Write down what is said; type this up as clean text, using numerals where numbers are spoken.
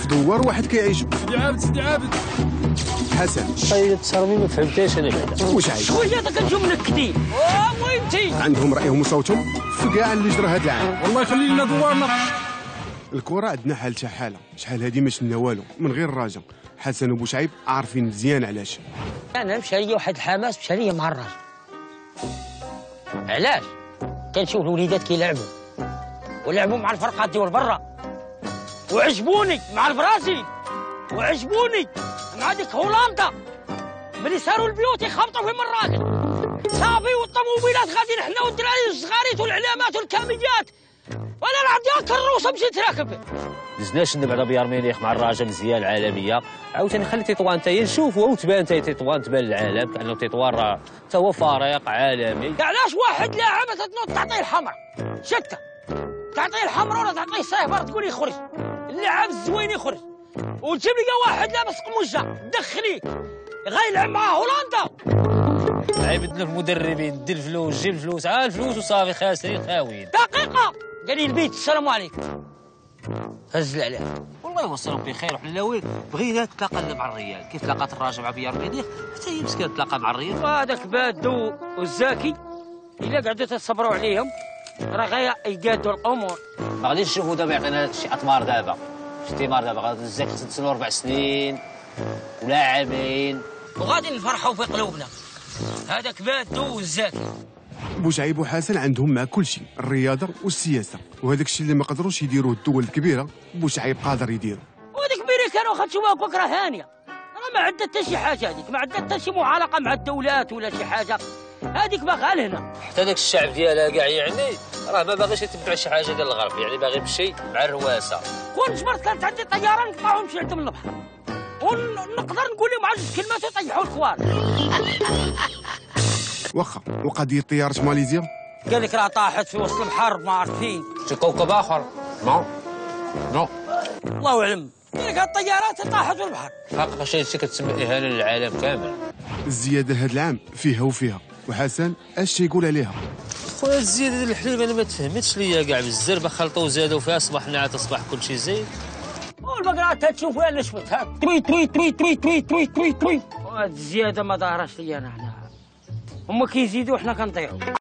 دوار واحد كيعيشو. سيدي عابد حسن طيب تصرمي ما فهمتيش انا بعدا. واش عايش؟ شويه داك نجم منكدين. مهمتي عندهم رايهم وصوتهم في كاع اللي جرى هذا العام. والله يخلي لنا دوارنا. الكره عندنا حالتها حاله، شحال هادي ما شفنا والو من غير الراجل. حسن وبوشعيب عارفين مزيان علاش. انا مشى ليا واحد الحماس، مشى ليا مع الراجل. علاش؟ كنشوف الوليدات كيلعبوا ولعبوا مع الفرقات ديال برا وعجبوني مع البرازيل وعجبوني مع ديك هولندا. ملي صاروا البيوت يخبطوا فيهم الراجل صافي، والطوموبيلات غاديين حنا والدراري الصغاريت والعلامات والكاميات، وانا نعطيها كروسه مشيت راكب. دزناش بعدا بيار ميونخ مع الراجل مزيان العالميه، عاوتاني خلي تطوان حتى هي نشوفوها وتبان حتى تطوان، تبان للعالم كانه تطوان راه حتى هو فريق عالمي. علاش واحد لاعب تنوض تعطيه الحمراء شتى، تعطيه الحمراء ولا تعطيه صفر تقول يخرج، اللاعب الزوين يخرج، وتجيب لي واحد لابس قموجه دخليه غيلعب مع هولندا. يبدلوا المدربين، دير الفلوس جيب الفلوس، عاد الفلوس وصافي خاسرين خاويين. دقيقه قال لي البيت السلام عليكم هز عليه. والله يوصلهم بخير وحلاوي. بغينا تلاقى مع الريال كيف تلاقات الراجل مع بيار ميونخ، حتى هي مسكينه تلاقى مع الريال. وهذاك بادو والزاكي الا قعدوا تصبروا عليهم راه غير يقادوا الامور. ما غاديش نشوفوا دابا يعطينا شي اطمار دابا، شي ثمار دابا. غادي الزاكي تنتظروا 4 سنين ولا عامين وغادي نفرحوا في قلوبنا. هذاك بادو والزاكي. بوشعيب وحسن عندهم مع كل شيء، الرياضه والسياسه، وهذاك الشيء اللي ما قدروش يديروه الدول الكبيره بوشعيب قادر يديرو. وهذيك ميريكان واخا تشوفها بكره هانيه، راه ما عندها حتى شي حاجه، هذيك ما عندها حتى شي معالقه مع الدولات ولا شي حاجه، هذيك باغا لهنا. حتى داك الشعب ديالها كاع يعني راه ما باغيش يتبع شي حاجه ديال الغرب، يعني باغي يمشي مع الرواسه. كون جبرت كانت عندي طياره نقطعهم نمشي عندهم البحر ونقدر نقول لهم عجوج كلمات ويطيحوا الكوار. واخا وقضيه طياره ماليزيا قال لك راه طاحت في وسط البحر ما عارفين شي كوكب اخر. نو الله اعلم. قال لك الطيارات طاحت في البحر. حقا شي كتسمى اهانه للعالم كامل. الزياده هذا العام فيها وفيها، وحسن اش يقول عليها؟ خويا الزياده ديال الحليب انا ما تفهمتش ليا كاع، بالزربه خلطوا وزادوا فيها، صبحنا عاد تصبح كل شيء زين. والبقرة تشوف وين نشفت ها توي توي توي توي توي توي توي توي. وهاد الزياده ما ظهرش ليا انا، هما كيزيدوا حنا كنطيحوا.